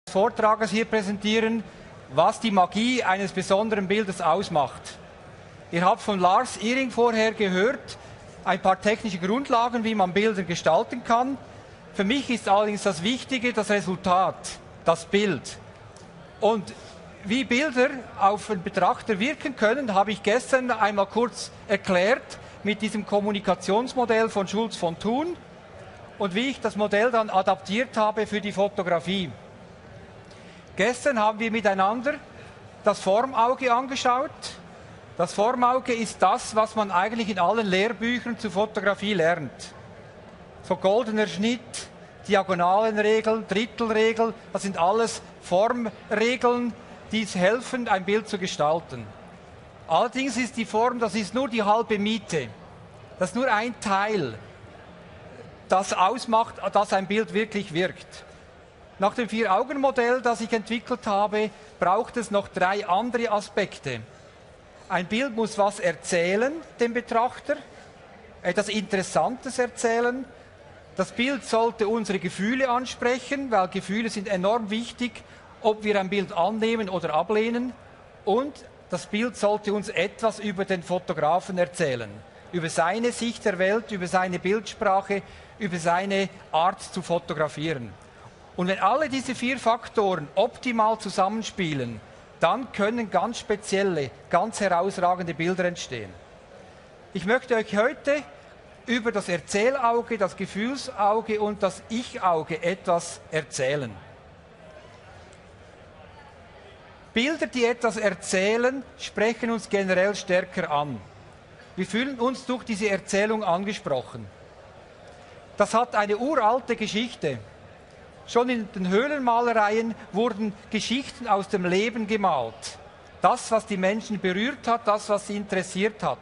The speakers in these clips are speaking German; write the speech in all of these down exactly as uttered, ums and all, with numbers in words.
Vortrages hier präsentieren, was die Magie eines besonderen Bildes ausmacht. Ihr habt von Lars Ihring vorher gehört, ein paar technische Grundlagen, wie man Bilder gestalten kann. Für mich ist allerdings das Wichtige das Resultat, das Bild. Und wie Bilder auf den Betrachter wirken können, habe ich gestern einmal kurz erklärt mit diesem Kommunikationsmodell von Schulz von Thun und wie ich das Modell dann adaptiert habe für die Fotografie. Gestern haben wir miteinander das Formauge angeschaut. Das Formauge ist das, was man eigentlich in allen Lehrbüchern zur Fotografie lernt. So goldener Schnitt, Diagonalenregel, Drittelregel, das sind alles Formregeln, die helfen, ein Bild zu gestalten. Allerdings ist die Form, das ist nur die halbe Miete. Das ist nur ein Teil, das ausmacht, dass ein Bild wirklich wirkt. Nach dem Vier-Augen-Modell, das ich entwickelt habe, braucht es noch drei andere Aspekte. Ein Bild muss was erzählen, dem Betrachter, etwas Interessantes erzählen. Das Bild sollte unsere Gefühle ansprechen, weil Gefühle sind enorm wichtig, ob wir ein Bild annehmen oder ablehnen. Und das Bild sollte uns etwas über den Fotografen erzählen, über seine Sicht der Welt, über seine Bildsprache, über seine Art zu fotografieren. Und wenn alle diese vier Faktoren optimal zusammenspielen, dann können ganz spezielle, ganz herausragende Bilder entstehen. Ich möchte euch heute über das Erzählauge, das Gefühlsauge und das Ich-Auge etwas erzählen. Bilder, die etwas erzählen, sprechen uns generell stärker an. Wir fühlen uns durch diese Erzählung angesprochen. Das hat eine uralte Geschichte. Schon in den Höhlenmalereien wurden Geschichten aus dem Leben gemalt. Das, was die Menschen berührt hat, das, was sie interessiert hat.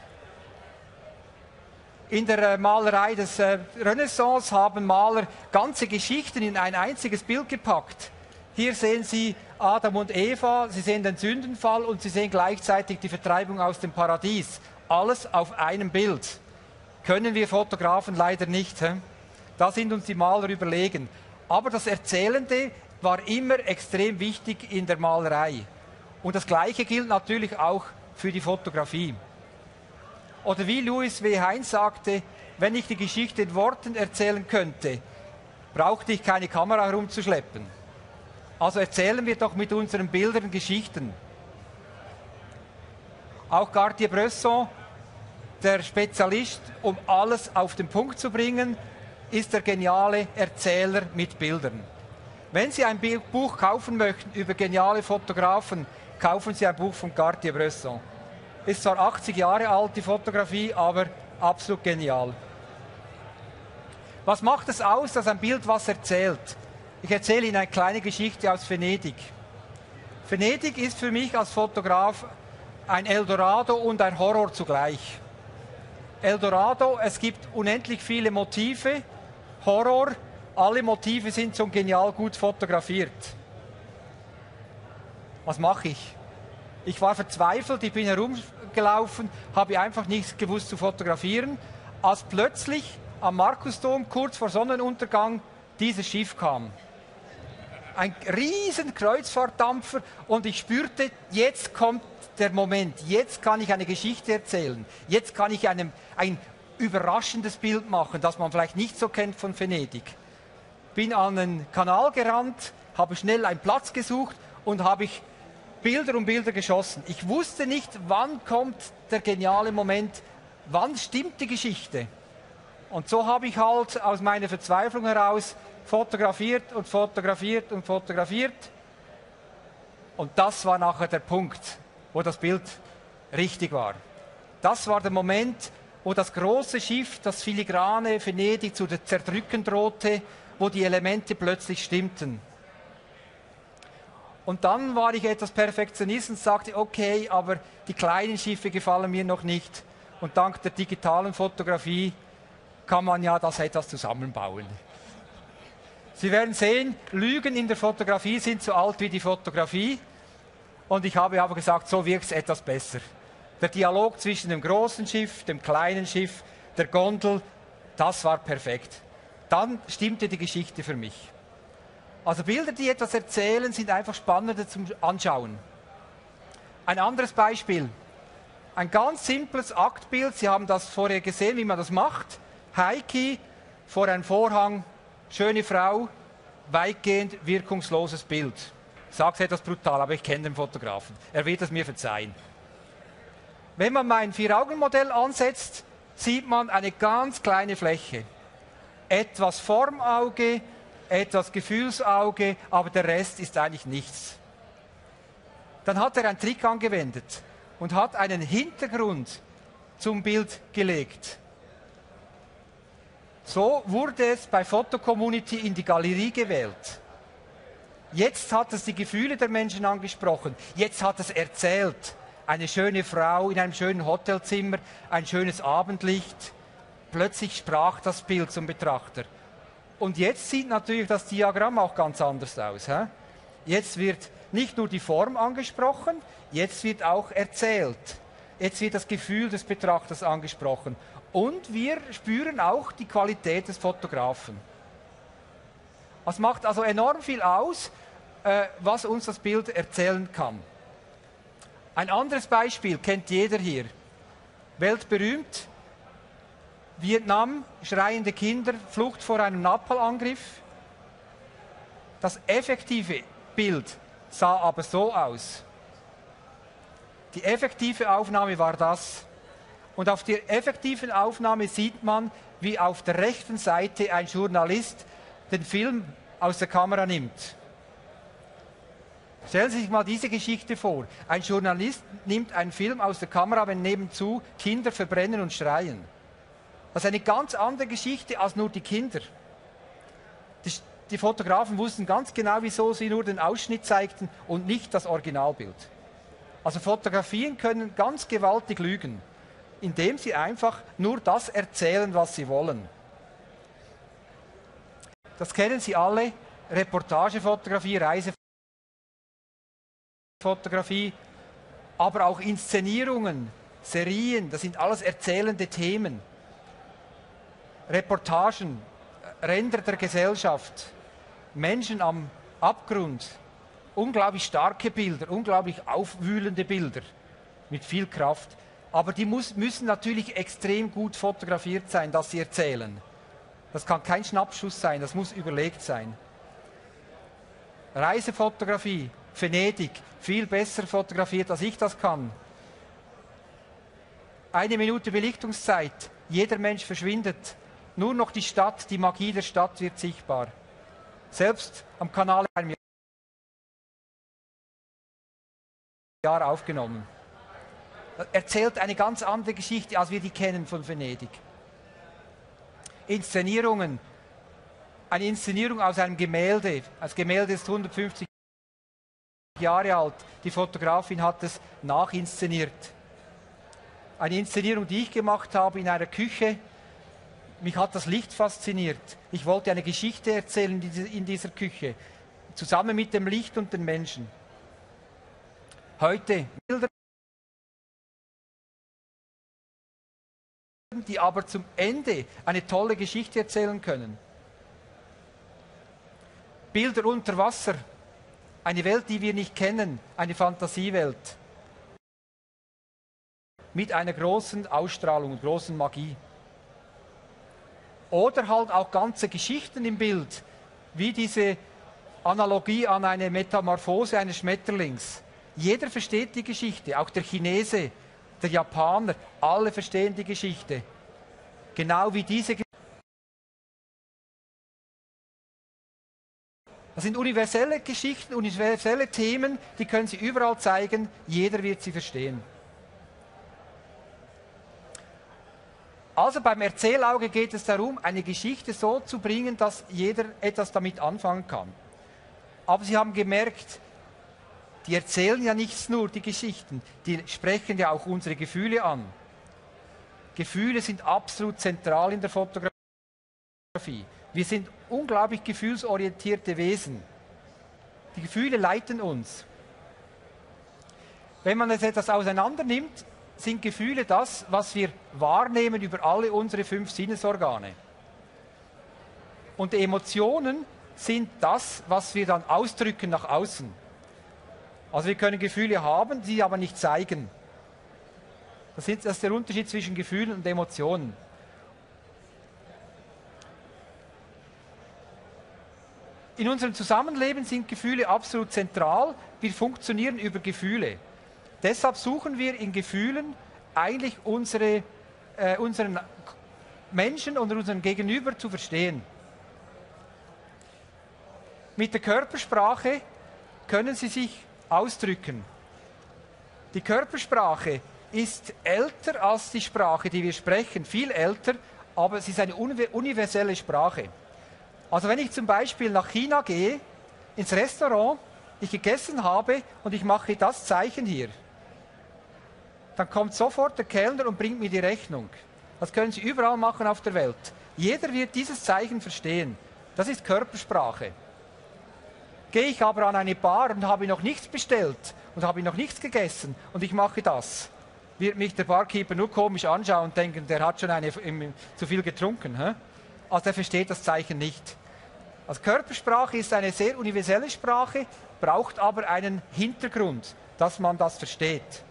In der Malerei des Renaissance haben Maler ganze Geschichten in ein einziges Bild gepackt. Hier sehen Sie Adam und Eva, Sie sehen den Sündenfall und Sie sehen gleichzeitig die Vertreibung aus dem Paradies. Alles auf einem Bild. Können wir Fotografen leider nicht. He? Da sind uns die Maler überlegen. Aber das Erzählende war immer extrem wichtig in der Malerei. Und das Gleiche gilt natürlich auch für die Fotografie. Oder wie Louis W. Heinz sagte, wenn ich die Geschichte in Worten erzählen könnte, brauchte ich keine Kamera herumzuschleppen. Also erzählen wir doch mit unseren Bildern Geschichten. Auch Cartier-Bresson, der Spezialist, um alles auf den Punkt zu bringen, ist der geniale Erzähler mit Bildern. Wenn Sie ein Buch kaufen möchten über geniale Fotografen, kaufen Sie ein Buch von Cartier-Bresson. Ist zwar achtzig Jahre alt, die Fotografie, aber absolut genial. Was macht es aus, dass ein Bild was erzählt? Ich erzähle Ihnen eine kleine Geschichte aus Venedig. Venedig ist für mich als Fotograf ein Eldorado und ein Horror zugleich. Eldorado, es gibt unendlich viele Motive. Horror, alle Motive sind so genial gut fotografiert. Was mache ich? Ich war verzweifelt, ich bin herumgelaufen, habe einfach nichts gewusst zu fotografieren, als plötzlich am Markusdom kurz vor Sonnenuntergang dieses Schiff kam. Ein riesen Kreuzfahrtdampfer und ich spürte, jetzt kommt der Moment, jetzt kann ich eine Geschichte erzählen, jetzt kann ich einem, ein überraschendes Bild machen, das man vielleicht nicht so kennt von Venedig. Bin an den Kanal gerannt, habe schnell einen Platz gesucht und habe ich Bilder um Bilder geschossen. Ich wusste nicht, wann kommt der geniale Moment, wann stimmt die Geschichte. Und so habe ich halt aus meiner Verzweiflung heraus fotografiert und fotografiert und fotografiert. Und das war nachher der Punkt, wo das Bild richtig war. Das war der Moment, wo das große Schiff, das filigrane Venedig zu zerdrücken drohte, wo die Elemente plötzlich stimmten. Und dann war ich etwas Perfektionist und sagte, okay, aber die kleinen Schiffe gefallen mir noch nicht. Und dank der digitalen Fotografie kann man ja das etwas zusammenbauen. Sie werden sehen, Lügen in der Fotografie sind so alt wie die Fotografie. Und ich habe aber gesagt, so wirkt es etwas besser. Der Dialog zwischen dem großen Schiff, dem kleinen Schiff, der Gondel, das war perfekt. Dann stimmte die Geschichte für mich. Also Bilder, die etwas erzählen, sind einfach spannender zum Anschauen. Ein anderes Beispiel. Ein ganz simples Aktbild. Sie haben das vorher gesehen, wie man das macht. Heiki vor einem Vorhang, schöne Frau, weitgehend wirkungsloses Bild. Ich sage es etwas brutal, aber ich kenne den Fotografen. Er wird es mir verzeihen. Wenn man mein Vier-Augen-Modell ansetzt, sieht man eine ganz kleine Fläche. Etwas Formauge, etwas Gefühlsauge, aber der Rest ist eigentlich nichts. Dann hat er einen Trick angewendet und hat einen Hintergrund zum Bild gelegt. So wurde es bei Photocommunity in die Galerie gewählt. Jetzt hat es die Gefühle der Menschen angesprochen. Jetzt hat es erzählt. Eine schöne Frau in einem schönen Hotelzimmer, ein schönes Abendlicht. Plötzlich sprach das Bild zum Betrachter. Und jetzt sieht natürlich das Diagramm auch ganz anders aus. He? Jetzt wird nicht nur die Form angesprochen, jetzt wird auch erzählt. Jetzt wird das Gefühl des Betrachters angesprochen. Und wir spüren auch die Qualität des Fotografen. Es macht also enorm viel aus, äh, was uns das Bild erzählen kann. Ein anderes Beispiel kennt jeder hier. Weltberühmt. Vietnam, schreiende Kinder, Flucht vor einem Napalmangriff. Das effektive Bild sah aber so aus. Die effektive Aufnahme war das. Und auf der effektiven Aufnahme sieht man, wie auf der rechten Seite ein Journalist den Film aus der Kamera nimmt. Stellen Sie sich mal diese Geschichte vor. Ein Journalist nimmt einen Film aus der Kamera, wenn nebenzu Kinder verbrennen und schreien. Das ist eine ganz andere Geschichte als nur die Kinder. Die, die Fotografen wussten ganz genau, wieso sie nur den Ausschnitt zeigten und nicht das Originalbild. Also Fotografien können ganz gewaltig lügen, indem sie einfach nur das erzählen, was sie wollen. Das kennen Sie alle, Reportagefotografie, Reisefotografie, aber auch Inszenierungen, Serien, das sind alles erzählende Themen. Reportagen, Ränder der Gesellschaft, Menschen am Abgrund, unglaublich starke Bilder, unglaublich aufwühlende Bilder mit viel Kraft. Aber die muss, müssen natürlich extrem gut fotografiert sein, dass sie erzählen. Das kann kein Schnappschuss sein, das muss überlegt sein. Reisefotografie, Venedig, viel besser fotografiert, als ich das kann. Eine Minute Belichtungszeit, jeder Mensch verschwindet. Nur noch die Stadt, die Magie der Stadt wird sichtbar. Selbst am Kanal einem Jahr aufgenommen. Das erzählt eine ganz andere Geschichte, als wir die kennen von Venedig. Inszenierungen. Eine Inszenierung aus einem Gemälde. Das Gemälde ist hundertfünfzig Jahre alt. Die Fotografin hat es nachinszeniert. Eine Inszenierung, die ich gemacht habe in einer Küche. Mich hat das Licht fasziniert. Ich wollte eine Geschichte erzählen in dieser Küche, zusammen mit dem Licht und den Menschen. Heute Bilder, die aber zum Ende eine tolle Geschichte erzählen können. Bilder unter Wasser, eine Welt, die wir nicht kennen, eine Fantasiewelt. Mit einer großen Ausstrahlung und großen Magie. Oder halt auch ganze Geschichten im Bild, wie diese Analogie an eine Metamorphose eines Schmetterlings. Jeder versteht die Geschichte, auch der Chinese, der Japaner, alle verstehen die Geschichte. Genau wie diese Geschichte. Das sind universelle Geschichten, universelle Themen, die können Sie überall zeigen, jeder wird sie verstehen. Also beim Erzählauge geht es darum, eine Geschichte so zu bringen, dass jeder etwas damit anfangen kann. Aber Sie haben gemerkt, die erzählen ja nicht nur die Geschichten, die sprechen ja auch unsere Gefühle an. Gefühle sind absolut zentral in der Fotografie. Wir sind unglaublich gefühlsorientierte Wesen. Die Gefühle leiten uns. Wenn man es etwas auseinander nimmt, sind Gefühle das, was wir wahrnehmen über alle unsere fünf Sinnesorgane. Und die Emotionen sind das, was wir dann ausdrücken nach außen. Also wir können Gefühle haben, sie aber nicht zeigen. Das ist, das ist der Unterschied zwischen Gefühlen und Emotionen. In unserem Zusammenleben sind Gefühle absolut zentral. Wir funktionieren über Gefühle. Deshalb suchen wir in Gefühlen eigentlich unsere, äh, unseren Menschen und unseren Gegenüber zu verstehen. Mit der Körpersprache können sie sich ausdrücken. Die Körpersprache ist älter als die Sprache, die wir sprechen, viel älter, aber es ist eine universelle Sprache. Also wenn ich zum Beispiel nach China gehe, ins Restaurant, ich gegessen habe und ich mache das Zeichen hier, dann kommt sofort der Kellner und bringt mir die Rechnung. Das können Sie überall machen auf der Welt. Jeder wird dieses Zeichen verstehen. Das ist Körpersprache. Gehe ich aber an eine Bar und habe noch nichts bestellt und habe noch nichts gegessen und ich mache das, wird mich der Barkeeper nur komisch anschauen und denken, der hat schon eine, im, zu viel getrunken. Hä? Also der versteht das Zeichen nicht. Also Körpersprache ist eine sehr universelle Sprache, braucht aber einen Hintergrund, dass man das versteht.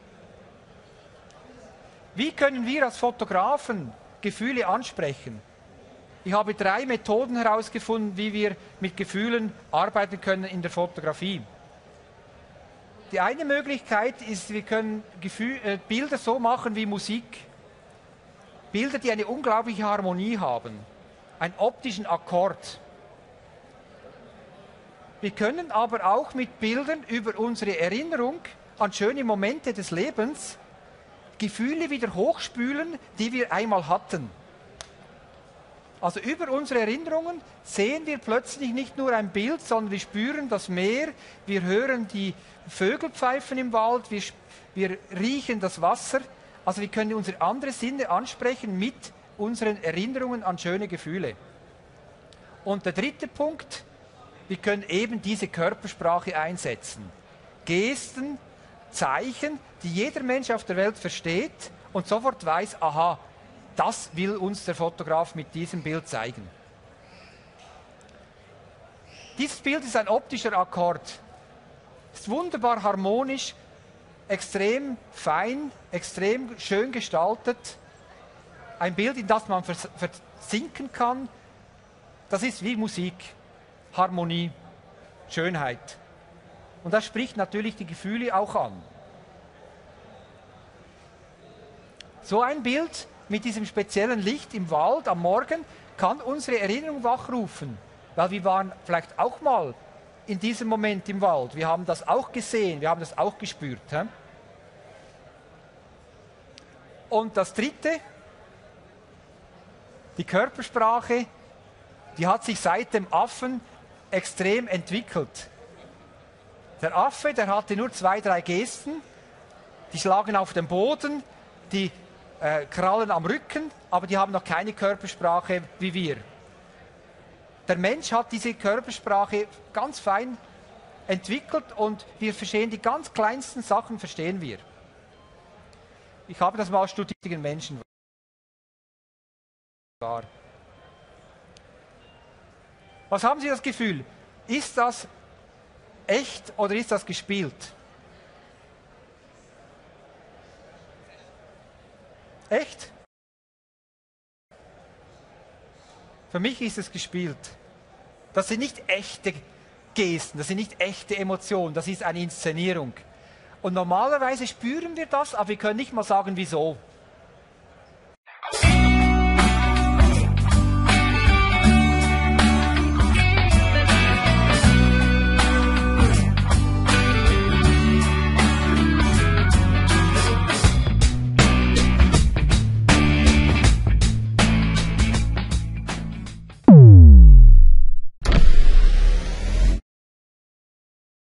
Wie können wir als Fotografen Gefühle ansprechen? Ich habe drei Methoden herausgefunden, wie wir mit Gefühlen arbeiten können in der Fotografie. Die eine Möglichkeit ist, wir können Gefühl, äh, Bilder so machen wie Musik. Bilder, die eine unglaubliche Harmonie haben, einen optischen Akkord. Wir können aber auch mit Bildern über unsere Erinnerung an schöne Momente des Lebens Gefühle wieder hochspülen, die wir einmal hatten. Also über unsere Erinnerungen sehen wir plötzlich nicht nur ein Bild, sondern wir spüren das Meer, wir hören die Vögel pfeifen im Wald, wir, wir riechen das Wasser. Also wir können unsere anderen Sinne ansprechen mit unseren Erinnerungen an schöne Gefühle. Und der dritte Punkt, wir können eben diese Körpersprache einsetzen. Gesten, Zeichen, die jeder Mensch auf der Welt versteht und sofort weiß, aha, das will uns der Fotograf mit diesem Bild zeigen. Dieses Bild ist ein optischer Akkord. Es ist wunderbar harmonisch, extrem fein, extrem schön gestaltet. Ein Bild, in das man vers versinken kann. Das ist wie Musik, Harmonie, Schönheit. Und das spricht natürlich die Gefühle auch an. So ein Bild mit diesem speziellen Licht im Wald am Morgen kann unsere Erinnerung wachrufen. Weil wir waren vielleicht auch mal in diesem Moment im Wald. Wir haben das auch gesehen, wir haben das auch gespürt. He? Und das Dritte, die Körpersprache, die hat sich seit dem Affen extrem entwickelt. Der Affe, der hatte nur zwei, drei Gesten, die schlagen auf den Boden, die äh, krallen am Rücken, aber die haben noch keine Körpersprache wie wir. Der Mensch hat diese Körpersprache ganz fein entwickelt und wir verstehen die ganz kleinsten Sachen, verstehen wir. Ich habe das mal studiert, Menschen war. Was haben Sie das Gefühl? Ist das echt oder ist das gespielt? Echt? Für mich ist es gespielt. Das sind nicht echte Gesten, das sind nicht echte Emotionen, das ist eine Inszenierung. Und normalerweise spüren wir das, aber wir können nicht mal sagen, wieso.